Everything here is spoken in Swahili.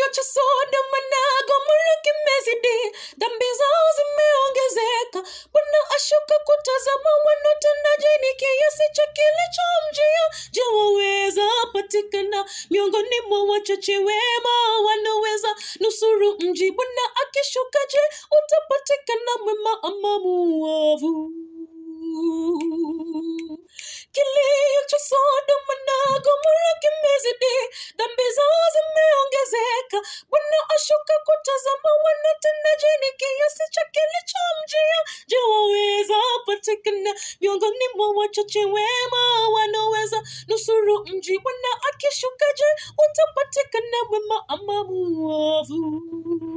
cha Sodoma na Gomora kimezidi, dhambi zao zimeongezeka. Bwana ashuka kutazama wanaotendaje, ni kiasi cha kilichomjia. Je, waweza patikana miongoni mwa wachache wema wanaweza nusuru mji? Bwana akishuka, je, utapatikana mwema ama muovu? Kilio cha Sodoma na Gomora kimezidi, dhambi zao zimeongezeka. Bwana ashuka kutazama wanaotendaje, ni kiasi cha kilichomjia. Je, waweza patikana miongoni mwa wachache wema wanaweza nusuru mji? Bwana akishuka, je, utapatikana mwema ama muovu?